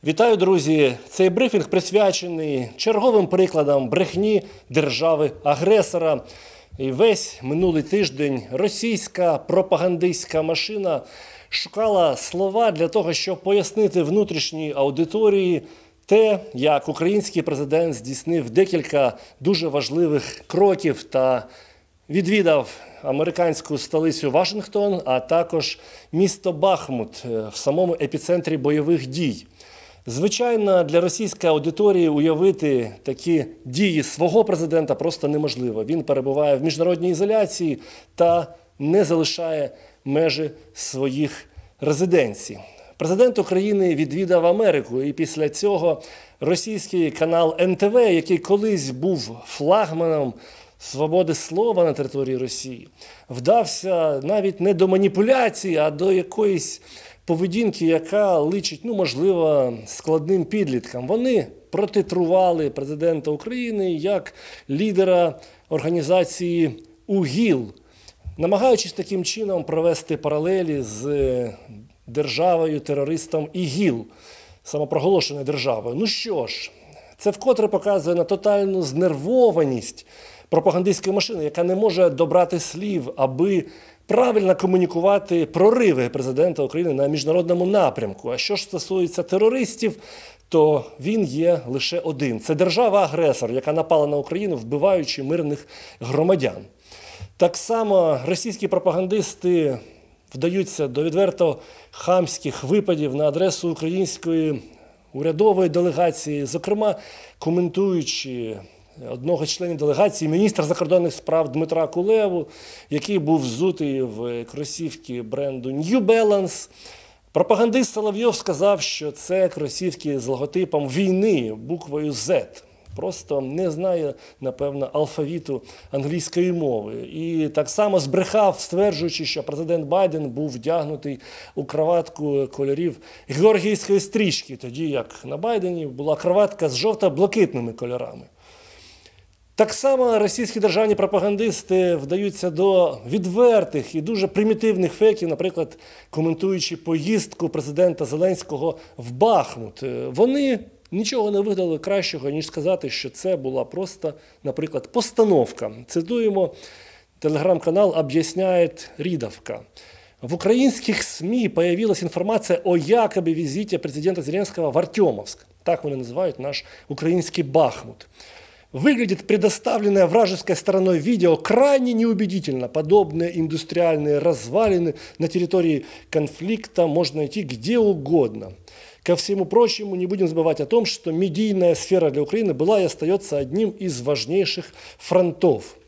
Вітаю, друзі! Цей брифінг присвячений черговим прикладам брехні держави-агресора. І весь минулий тиждень російська пропагандистська машина шукала слова для того, щоб пояснити внутрішній аудиторії те, як український президент здійснив декілька дуже важливих кроків та відвідав американську столицю Вашингтон, а також місто Бахмут в самому епіцентрі бойових дій. Звичайно, для російської аудиторії уявити такі дії свого президента просто неможливо. Він перебуває в міжнародній ізоляції та не залишає межі своїх резиденцій. Президент України відвідав Америку, і після цього російський канал НТВ, який колись був флагманом свободи слова на території Росії, вдався навіть не до маніпуляцій, а до якоїсь поведінки, яка личить, можливо, складним підліткам. Вони протитрували президента України як лідера організації УГІЛ, намагаючись таким чином провести паралелі з державою-терористом ІГІЛ, самопроголошеною державою. Ну що ж, це вкотре показує на тотальну знервованість пропагандистської машини, яка не може добрати слів, аби правильно комунікувати прориви президента України на міжнародному напрямку. А що ж стосується терористів, то він є лише один. Це держава-агресор, яка напала на Україну, вбиваючи мирних громадян. Так само російські пропагандисти вдаються до відверто хамських випадів на адресу української урядової делегації, зокрема коментуючи одного з членів делегації, міністра закордонних справ Дмитра Кулебу, який був взутий в кросівки бренду New Balance. Пропагандист Соловйов сказав, що це кросівки з логотипом війни, буквою Z. Просто не знає, напевно, алфавіту англійської мови. І так само збрехав, стверджуючи, що президент Байден був вдягнутий у краватку кольорів георгіївської стрічки, тоді як на Байдені була краватка з жовто-блакитними кольорами. Так само російські державні пропагандисти вдаються до відвертих і дуже примітивних фейків, наприклад, коментуючи поїздку президента Зеленського в Бахмут. Вони нічого не вигадали кращого, ніж сказати, що це була просто, наприклад, постановка. Цитуємо телеграм-канал «Об'ясняє Рідовка». В украинских СМИ появилась информация о якобы визите президента Зеленского в Артемовск. Так вони називають наш український Бахмут. Выглядит предоставленное вражеской стороной видео крайне неубедительно. Подобные индустриальные развалины на территории конфликта можно найти где угодно. Ко всему прочему, не будем забывать о том, что медийная сфера для Украины была и остается одним из важнейших фронтов.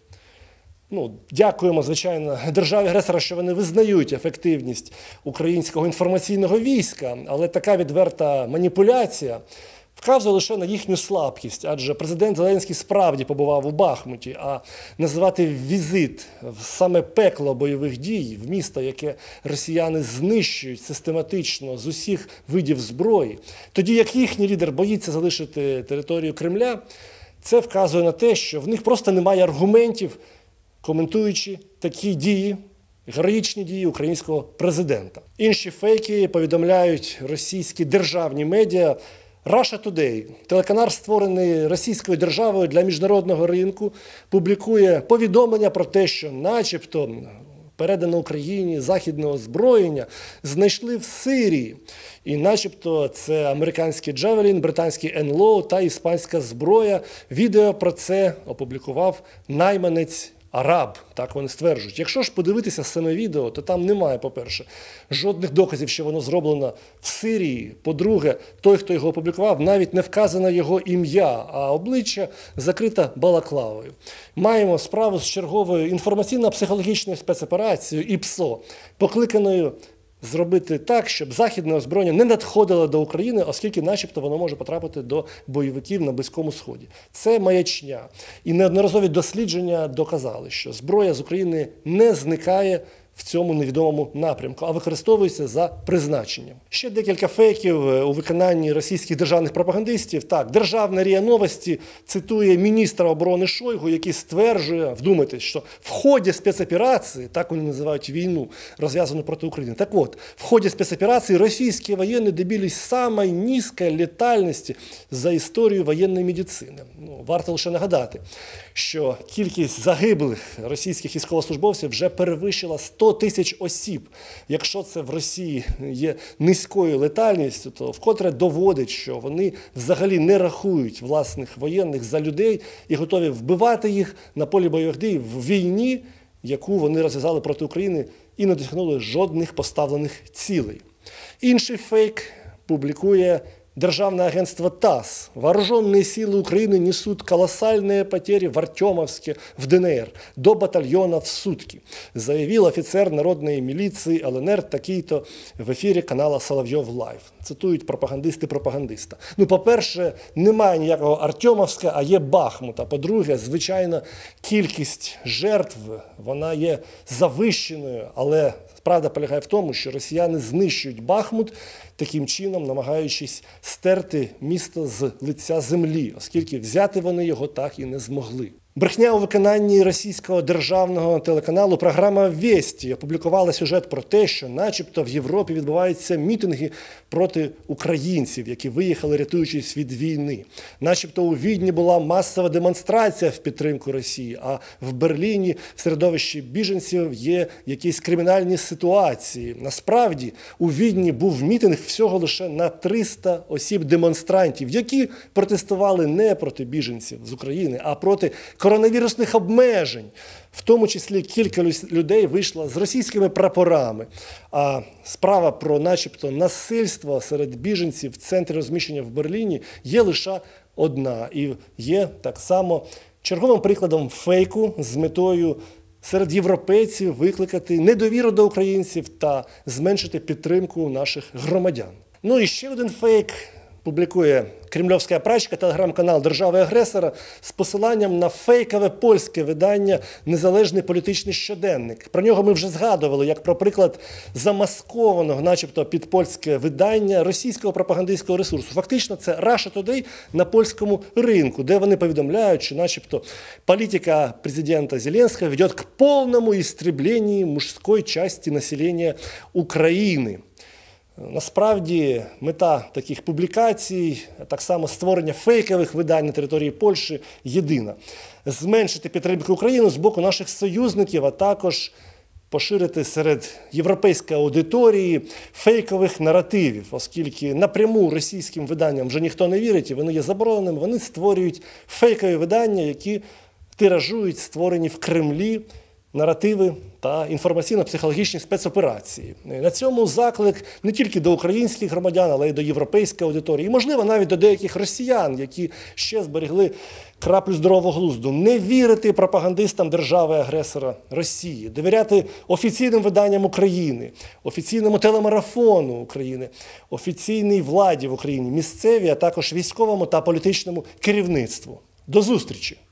Дякуємо, звичайно, державі-агресора, що вони визнають ефективність українського інформаційного війська, але така відверта маніпуляція вказує лише на їхню слабкість, адже президент Зеленський справді побував у Бахмуті, а називати візит в саме пекло бойових дій, в місто, яке росіяни знищують систематично з усіх видів зброї, тоді як їхній лідер боїться залишити територію Кремля, це вказує на те, що в них просто немає аргументів, коментуючи такі дії, героїчні дії українського президента. Інші фейки повідомляють російські державні медіа. Russia Today, телеканал, створений російською державою для міжнародного ринку, публікує повідомлення про те, що начебто передано Україні західне озброєння знайшли в Сирії. І начебто це американський Джавелін, британський НЛО та іспанська зброя. Відео про це опублікував найманець Араб, так вони стверджують. Якщо ж подивитися саме відео, то там немає, по-перше, жодних доказів, що воно зроблено в Сирії. По-друге, той, хто його опублікував, навіть не вказано його ім'я, а обличчя закрите балаклавою. Маємо справу з черговою інформаційно-психологічною спецоперацією ІПСО, покликаною зробити так, щоб західне озброєння не надходило до України, оскільки начебто воно може потрапити до бойовиків на Близькому Сході. Це маячня. І неодноразові дослідження доказали, що зброя з України не зникає в цьому невідомому напрямку, а використовується за призначенням. Ще декілька фейків у виконанні російських державних пропагандистів. Так, державна РІА Новості цитує міністра оборони Шойгу, який стверджує, вдумайтесь, що в ході спецоперації, так вони називають війну, розв'язану проти України, так от, в ході спецоперації російські воєнні добились самої низької летальності за історію воєнної медицини. Варто лише нагадати, що кількість загиблих російських військовослужбовців вже перевищила 100 тисяч осіб. Якщо це в Росії є низькою летальністю, то вкотре доводить, що вони взагалі не рахують власних воєнних за людей і готові вбивати їх на полі бойових дій в війні, яку вони розв'язали проти України і не досягнули жодних поставлених цілей. Інший фейк публікує Державное агентство ТАСС. Вооруженные силы Украины несут колоссальные потери в Артемовске, в ДНР, до батальона в сутки, заявил офицер народной милиции ЛНР такий-то в ефірі канала Соловйов Лайв. Цитують пропагандисти пропагандиста. По-перше, немає ніякого Артемовська, а є Бахмут. А по-друге, звичайно, кількість жертв, вона є завищеною, але правда полягає в тому, що росіяни знищують Бахмут, таким чином намагаючись стерти місто з лиця землі, оскільки взяти вони його так і не змогли. Брехня у виконанні російського державного телеканалу програма «Вєсті» опублікувала сюжет про те, що начебто в Європі відбуваються мітинги проти українців, які виїхали, рятуючись від війни. Начебто у Відні була масова демонстрація в підтримку Росії, а в Берліні в середовищі біженців є якісь кримінальні ситуації. Насправді, у Відні був мітинг всього лише на 300 осіб-демонстрантів, які протестували не проти біженців з України, а проти коронавірусних обмежень. В тому числі кілька людей вийшло з російськими прапорами. А справа про начебто насильство серед біженців в центрі розміщення в Берліні є лише одна. І є так само черговим прикладом фейку з метою серед європейців викликати недовіру до українців та зменшити підтримку наших громадян. І ще один фейк публікує кремльовська прачка, телеграм-канал держави-агресора з посиланням на фейкове польське видання «Незалежний політичний щоденник». Про нього ми вже згадували, як про приклад замаскованого, начебто під польське видання російського пропагандистського ресурсу. Фактично це Russia Today на польському ринку, де вони повідомляють, що начебто політика президента Зеленського веде к повному істребленню мужської частини населення України. Насправді, мета таких публікацій, так само створення фейкових видань на території Польщі єдина. Зменшити підтримку України з боку наших союзників, а також поширити серед європейської аудиторії фейкових наративів, оскільки напряму російським виданням вже ніхто не вірить і вони є забороненими, вони створюють фейкові видання, які тиражують створені в Кремлі наративи та інформаційно-психологічні спецоперації. На цьому заклик не тільки до українських громадян, але й до європейської аудиторії. І, можливо, навіть до деяких росіян, які ще зберегли краплю здорового глузду. Не вірити пропагандистам держави-агресора Росії, довіряти офіційним виданням України, офіційному телемарафону України, офіційній владі в Україні, місцевій, а також військовому та політичному керівництву. До зустрічі!